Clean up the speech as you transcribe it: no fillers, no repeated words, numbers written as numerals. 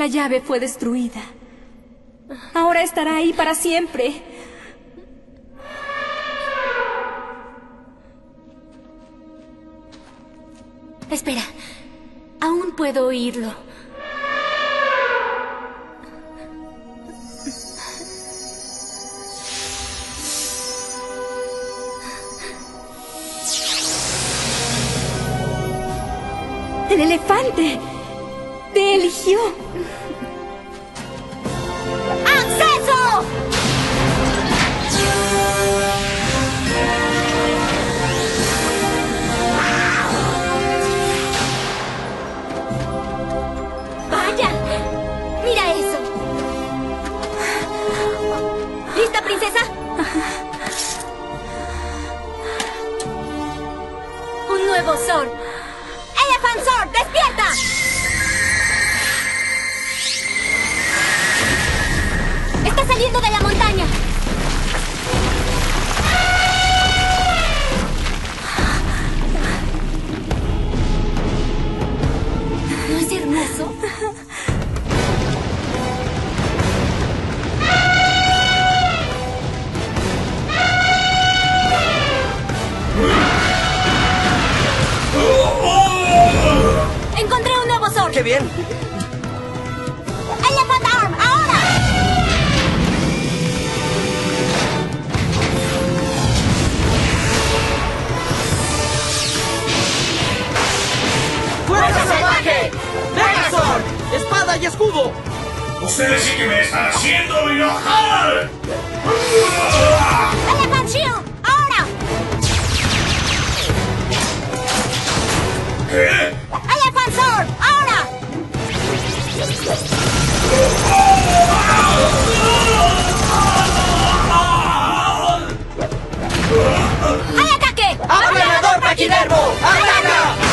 La llave fue destruida. Ahora estará ahí para siempre. Espera. Aún puedo oírlo. ¡El elefante! ¡Te eligió! ¡Acceso! ¡Vaya! ¡Mira eso! ¿Lista, princesa? Un nuevo sol. ¡Elephant Sword, despierta! ¡Está saliendo de la montaña! ¿No es hermoso? ¡Encontré un nuevo sword! ¡Qué bien! ¡Elephant Arm, ahora! ¡Fuerza salvaje! ¡Megazord! ¡Espada y escudo! ¡Ustedes sí que me están haciendo enojar! ¡Elephant Shield, ahora! ¿Qué? ¡Elephant Sword, ahora! ¡Hay ataque! ¡Aplanador paquidermo! ¡Ataca!